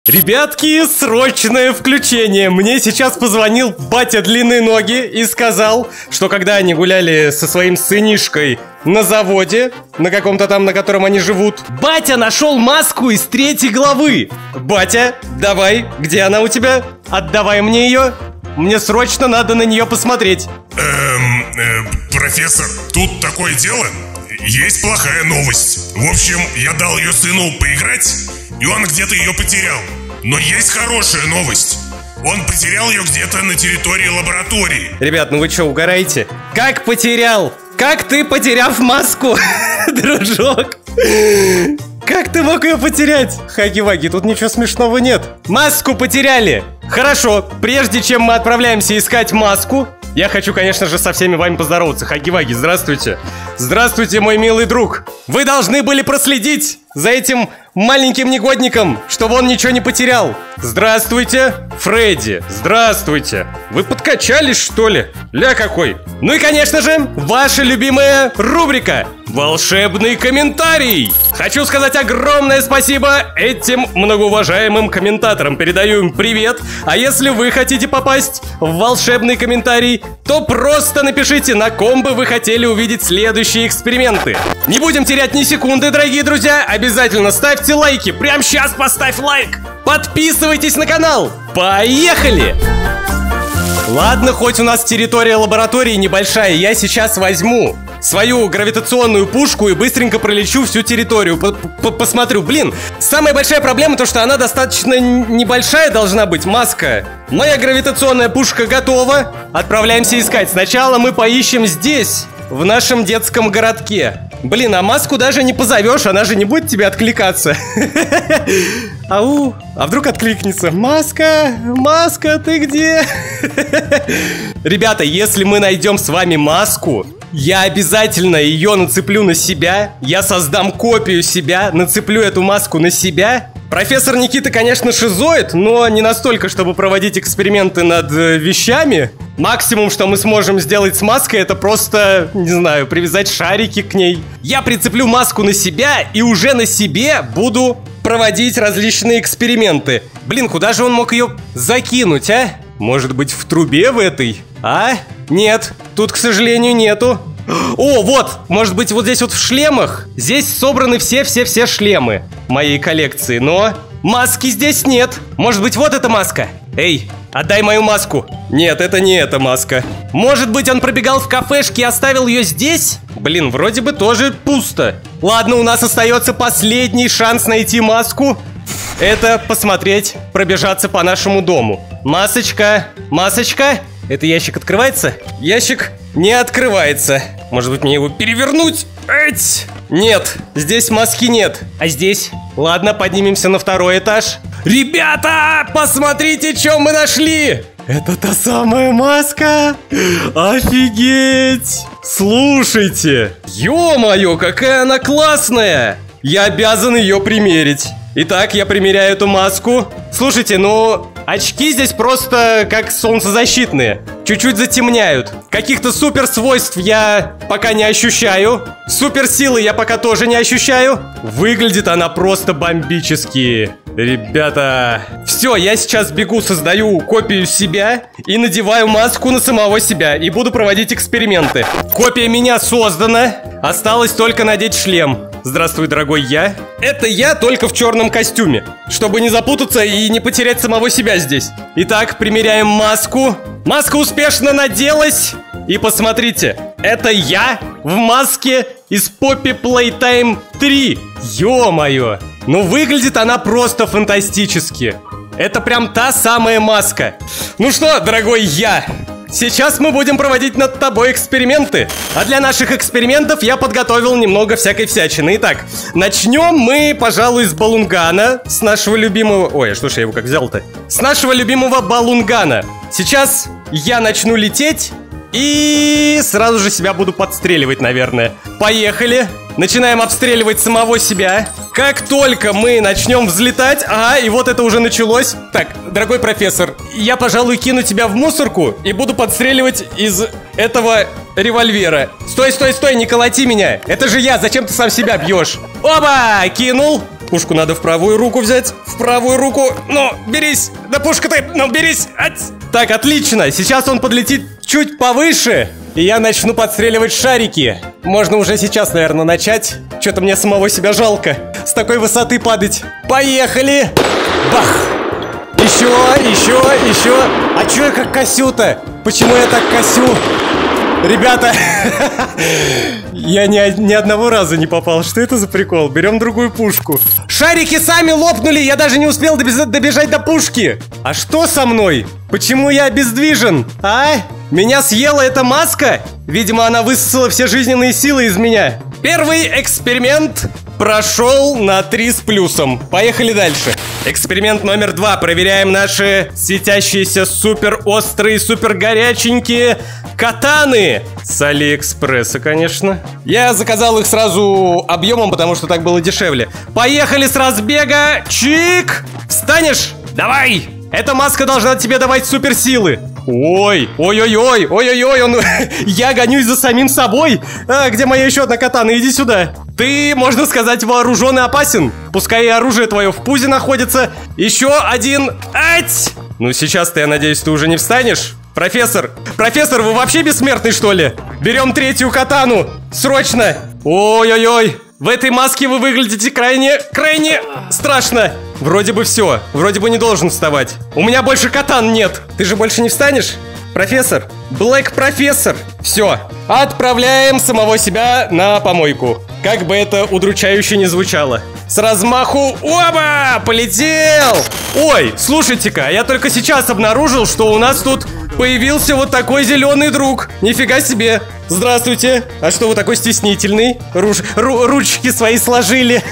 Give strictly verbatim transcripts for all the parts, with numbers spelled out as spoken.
Ребятки, срочное включение. Мне сейчас позвонил батя длинные ноги и сказал, что когда они гуляли со своим сынишкой на заводе, на каком-то там, на котором они живут, батя нашел маску из третьей главы. Батя, давай, где она у тебя? Отдавай мне ее. Мне срочно надо на нее посмотреть. Эм, э, профессор, тут такое дело. Есть плохая новость. В общем, я дал ее сыну поиграть, и он где-то ее потерял. Но есть хорошая новость. Он потерял ее где-то на территории лаборатории. Ребят, ну вы что, угораете? Как потерял? Как ты, потеряв маску, дружок? Как ты мог ее потерять? Хаги-ваги, тут ничего смешного нет. Маску потеряли. Хорошо, прежде чем мы отправляемся искать маску, я хочу, конечно же, со всеми вами поздороваться. Хаги-ваги, здравствуйте. Здравствуйте, мой милый друг. Вы должны были проследить за этим маленьким негодником, чтобы он ничего не потерял. Здравствуйте, Фредди. Здравствуйте. Вы подкачались, что ли? Ля какой. Ну и, конечно же, ваша любимая рубрика «Волшебный комментарий». Хочу сказать огромное спасибо этим многоуважаемым комментаторам. Передаю им привет. А если вы хотите попасть в волшебный комментарий, то просто напишите, на ком бы вы хотели увидеть следующие эксперименты. Не будем терять ни секунды, дорогие друзья. Обязательно ставьте лайки. Прямо сейчас поставь лайк. Подписывайтесь на канал. Поехали! Ладно, хоть у нас территория лаборатории небольшая, я сейчас возьму свою гравитационную пушку и быстренько пролечу всю территорию. Посмотрю. Блин, самая большая проблема то, что она достаточно небольшая должна быть, маска. Моя гравитационная пушка готова. Отправляемся искать. Сначала мы поищем здесь, в нашем детском городке. Блин, а маску даже не позовешь, она же не будет тебе откликаться. Ау, а вдруг откликнется? Маска, маска, ты где? Ребята, если мы найдем с вами маску, я обязательно ее нацеплю на себя. Я создам копию себя, нацеплю эту маску на себя. Профессор Никита, конечно, шизоид, но не настолько, чтобы проводить эксперименты над э, вещами. Максимум, что мы сможем сделать с маской, это просто, не знаю, привязать шарики к ней. Я прицеплю маску на себя и уже на себе буду проводить различные эксперименты. Блин, куда же он мог ее закинуть, а? Может быть, в трубе в этой? А? Нет, тут, к сожалению, нету. О, вот, может быть, вот здесь вот в шлемах. Здесь собраны все-все-все шлемы моей коллекции, но маски здесь нет. Может быть, вот эта маска. Эй, отдай мою маску. Нет, это не эта маска. Может быть, он пробегал в кафешке и оставил ее здесь? Блин, вроде бы тоже пусто. Ладно, у нас остается последний шанс найти маску. Это посмотреть, пробежаться по нашему дому. Масочка, масочка. Это ящик открывается? Ящик не открывается. Может быть, мне его перевернуть? Эть! Нет, здесь маски нет. А здесь? Ладно, поднимемся на второй этаж. Ребята, посмотрите, что мы нашли! Это та самая маска! Офигеть! Слушайте! Ё-моё, какая она классная! Я обязан ее примерить. Итак, я примеряю эту маску. Слушайте, ну, очки здесь просто как солнцезащитные. Чуть-чуть затемняют. Каких-то супер свойств я пока не ощущаю. Суперсилы я пока тоже не ощущаю. Выглядит она просто бомбически. Ребята, все, я сейчас бегу, создаю копию себя и надеваю маску на самого себя. И буду проводить эксперименты. Копия меня создана. Осталось только надеть шлем. Здравствуй, дорогой я. Это я, только в черном костюме, чтобы не запутаться и не потерять самого себя здесь. Итак, примеряем маску. Маска успешно наделась. И посмотрите, это я в маске из Poppy Playtime три. Ё-моё. Ну выглядит она просто фантастически. Это прям та самая маска. Ну что, дорогой я, сейчас мы будем проводить над тобой эксперименты. А для наших экспериментов я подготовил немного всякой всячины. Итак, начнем мы, пожалуй, с балунгана. С нашего любимого... Ой, что ж я его как взял-то? С нашего любимого балунгана. Сейчас я начну лететь и сразу же себя буду подстреливать, наверное. Поехали. Начинаем обстреливать самого себя. Как только мы начнем взлетать... Ага, и вот это уже началось. Так, дорогой профессор, я, пожалуй, кину тебя в мусорку и буду подстреливать из этого револьвера. Стой, стой, стой, не колоти меня. Это же я, зачем ты сам себя бьешь? Оба! Кинул. Пушку надо в правую руку взять. В правую руку. Ну, берись. Да пушка ты. Ну, берись. Ать. Так, отлично. Сейчас он подлетит чуть повыше. И я начну подстреливать шарики. Можно уже сейчас, наверное, начать. Что-то мне самого себя жалко с такой высоты падать. Поехали. Бах. Еще, еще, еще. А чё я как косю-то? Почему я так косю? Ребята, я ни, ни одного раза не попал. Что это за прикол? Берем другую пушку. Шарики сами лопнули. Я даже не успел добежать до пушки. А что со мной? Почему я обездвижен? А? Меня съела эта маска? Видимо, она высосала все жизненные силы из меня. Первый эксперимент прошел на три с плюсом. Поехали дальше. Эксперимент номер два. Проверяем наши светящиеся супер острые, супер горяченькие катаны. С Алиэкспресса, конечно. Я заказал их сразу объемом, потому что так было дешевле. Поехали с разбега. Чик. Встанешь? Давай. Эта маска должна тебе давать суперсилы. Ой, ой-ой-ой, ой-ой-ой, он... Я гонюсь за самим собой. А, где моя еще одна катана? Иди сюда. Ты, можно сказать, вооружен и опасен. Пускай и оружие твое в пузе находится. Еще один. Ать! Ну, сейчас-то, я надеюсь, ты уже не встанешь. Профессор, профессор, вы вообще бессмертный, что ли? Берем третью катану. Срочно. Ой-ой-ой. В этой маске вы выглядите крайне, крайне страшно. Вроде бы все. Вроде бы не должен вставать. У меня больше катан нет. Ты же больше не встанешь? Профессор. Блэк профессор. Все. Отправляем самого себя на помойку. Как бы это удручающе не звучало. С размаху. Оба! Полетел! Ой, слушайте-ка, я только сейчас обнаружил, что у нас тут появился вот такой зеленый друг. Нифига себе. Здравствуйте. А что вы такой стеснительный? Руч, ру, ручки свои сложили.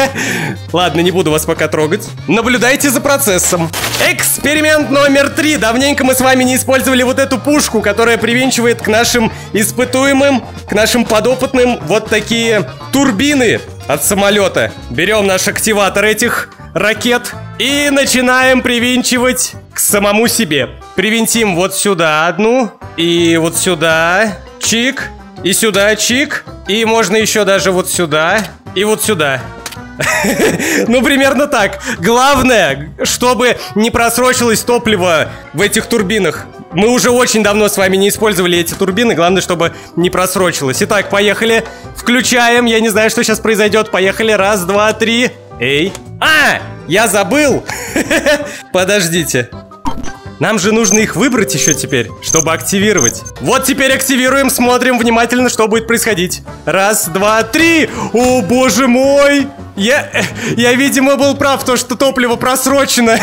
Ладно, не буду вас пока трогать. Наблюдайте за процессом. Эксперимент номер три. Давненько мы с вами не использовали вот эту пушку, которая привинчивает к нашим испытуемым, к нашим подопытным вот такие турбины от самолета. Берем наш активатор этих ракет и начинаем привинчивать к самому себе. Привинтим вот сюда одну и вот сюда. Чик. И сюда чик. И можно еще даже вот сюда. И вот сюда. Ну, примерно так. Главное, чтобы не просрочилось топливо в этих турбинах. Мы уже очень давно с вами не использовали эти турбины. Главное, чтобы не просрочилось. Итак, поехали. Включаем. Я не знаю, что сейчас произойдет. Поехали. Раз, два, три. Эй. А! Я забыл. Подождите. Нам же нужно их выбрать еще теперь, чтобы активировать. Вот теперь активируем, смотрим внимательно, что будет происходить. Раз, два, три. О, боже мой. Я, я, видимо, был прав, то, что топливо просрочено.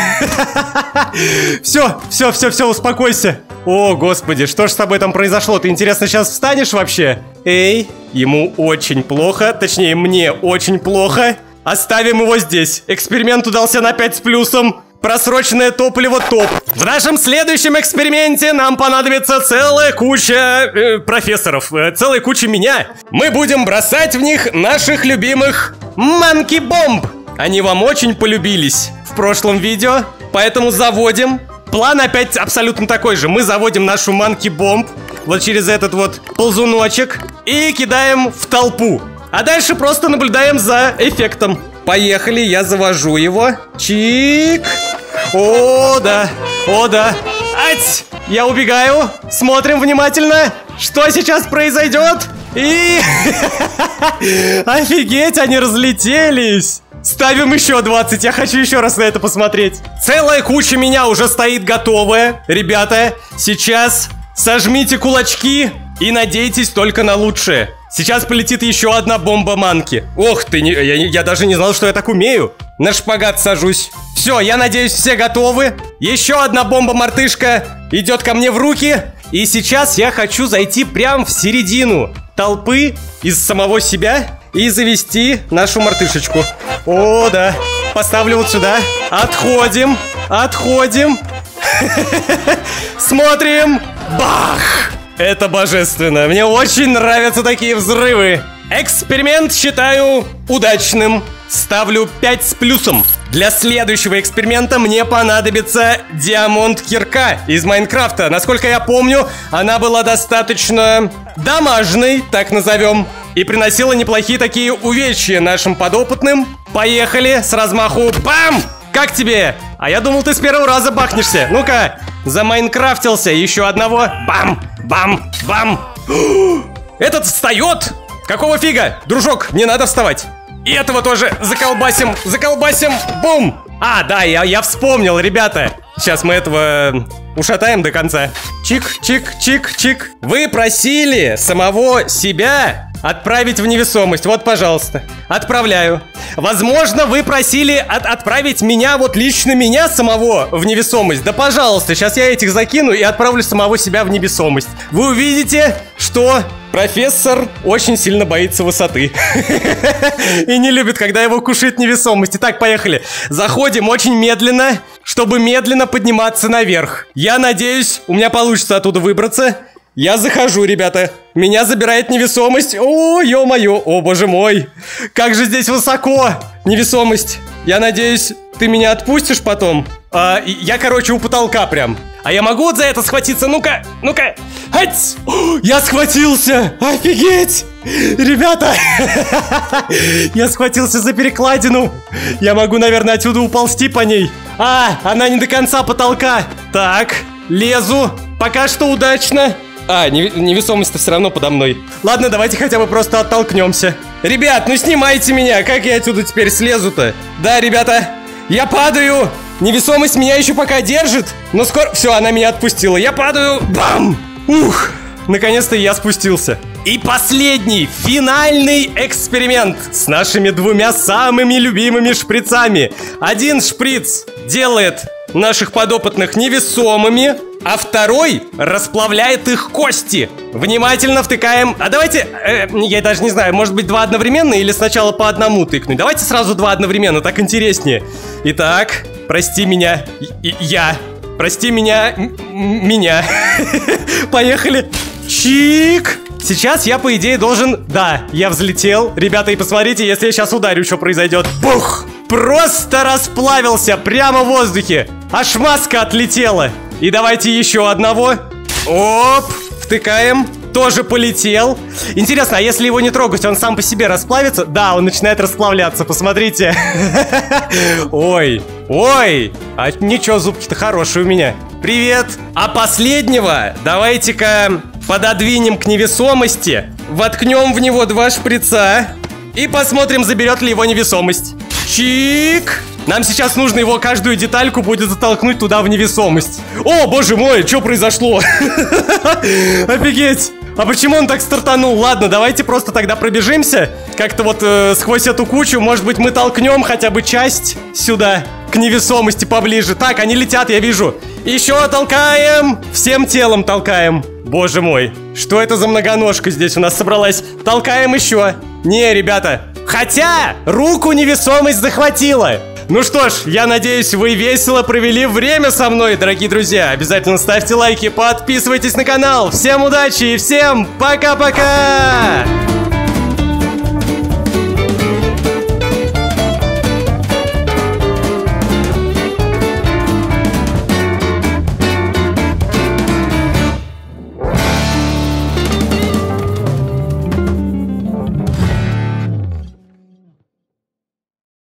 Все, все, все, все, успокойся. О, господи, что ж с тобой там произошло? Ты, интересно, сейчас встанешь вообще? Эй, ему очень плохо, точнее, мне очень плохо. Оставим его здесь. Эксперимент удался на пять с плюсом. Просроченное топливо топ. В нашем следующем эксперименте нам понадобится целая куча э, профессоров, э, целая куча меня. Мы будем бросать в них наших любимых Monkey Bomb. Они вам очень полюбились в прошлом видео, поэтому заводим. План опять абсолютно такой же. Мы заводим нашу Monkey Bomb вот через этот вот ползуночек и кидаем в толпу. А дальше просто наблюдаем за эффектом. Поехали, я завожу его. Чик. О, да. О, да. Ать! Я убегаю. Смотрим внимательно, что сейчас произойдет. И... Офигеть, они разлетелись. Ставим еще двадцать, я хочу еще раз на это посмотреть. Целая куча меня уже стоит готовая. Ребята, сейчас сожмите кулачки и надейтесь только на лучшее. Сейчас полетит еще одна бомба манки. Ох ты, не, я, я даже не знал, что я так умею. На шпагат сажусь. Все, я надеюсь, все готовы. Еще одна бомба-мартышка идет ко мне в руки. И сейчас я хочу зайти прямо в середину толпы из самого себя и завести нашу мартышечку. О, да. Поставлю вот сюда. Отходим. Отходим. Смотрим. Бах! Это божественно. Мне очень нравятся такие взрывы. Эксперимент считаю удачным. Ставлю пять с плюсом. Для следующего эксперимента мне понадобится диамонд-кирка из Майнкрафта. Насколько я помню, она была достаточно дамажной, так назовем. и приносила неплохие такие увечья нашим подопытным. Поехали с размаху. Бам! Как тебе? А я думал, ты с первого раза бахнешься. Ну-ка, замайнкрафтился. Еще одного. Бам! Бам! Бам! Этот встает! Какого фига? Дружок, не надо вставать. И этого тоже заколбасим, заколбасим. Бум! А, да, я, я вспомнил, ребята. Сейчас мы этого ушатаем до конца. Чик, чик, чик, чик. Вы просили самого себя отправить в невесомость. Вот, пожалуйста, отправляю. Возможно, вы просили от отправить меня, вот лично меня самого, в невесомость. Да, пожалуйста, сейчас я этих закину и отправлю самого себя в невесомость. Вы увидите, что профессор очень сильно боится высоты. И не любит, когда его кушает невесомость. Итак, поехали. Заходим очень медленно, чтобы медленно подниматься наверх. Я надеюсь, у меня получится оттуда выбраться. Я захожу, ребята. Меня забирает невесомость. О, ё-моё, о, боже мой. Как же здесь высоко. Невесомость. Я надеюсь, ты меня отпустишь потом. а, Я, короче, у потолка прям. А я могу вот за это схватиться? Ну-ка, ну-ка. Ать! Я схватился! Офигеть! Ребята! Я схватился за перекладину. Я могу, наверное, отсюда уползти по ней. А, она не до конца потолка. Так, лезу. Пока что удачно. А, невесомость-то все равно подо мной. Ладно, давайте хотя бы просто оттолкнемся. Ребят, ну снимайте меня. Как я отсюда теперь слезу-то? Да, ребята, я падаю. Невесомость меня еще пока держит. Но скоро... Все, она меня отпустила. Я падаю. Бам! Ух! Наконец-то я спустился. И последний, финальный эксперимент с нашими двумя самыми любимыми шприцами. Один шприц делает наших подопытных невесомыми, а второй расплавляет их кости. Внимательно втыкаем. А давайте, э, я даже не знаю, может быть два одновременно или сначала по одному тыкнуть. Давайте сразу два одновременно, так интереснее. Итак, прости меня, и, я. Прости меня, меня. Поехали. Чик. Сейчас я, по идее, должен... Да, я взлетел. Ребята, и посмотрите, если я сейчас ударю, что произойдет. Бух! Просто расплавился прямо в воздухе. Аж маска отлетела. И давайте еще одного. Оп! Втыкаем. Тоже полетел. Интересно, а если его не трогать, он сам по себе расплавится? Да, он начинает расплавляться, посмотрите. Ой, ой. А ничего, зубки-то хорошие у меня. Привет. А последнего давайте-ка пододвинем к невесомости. Воткнем в него два шприца. И посмотрим, заберет ли его невесомость. Чик. Нам сейчас нужно его, каждую детальку будет затолкнуть туда в невесомость. О, боже мой, что произошло? Офигеть. А почему он так стартанул? Ладно, давайте просто тогда пробежимся. Как-то вот э, сквозь эту кучу. Может быть, мы толкнем хотя бы часть сюда, к невесомости поближе. Так, они летят, я вижу. Еще толкаем. Всем телом толкаем. Боже мой, что это за многоножка здесь у нас собралась? Толкаем еще. Не, ребята. Хотя, руку невесомость захватила. Ну что ж, я надеюсь, вы весело провели время со мной, дорогие друзья. Обязательно ставьте лайки, подписывайтесь на канал. Всем удачи и всем пока-пока!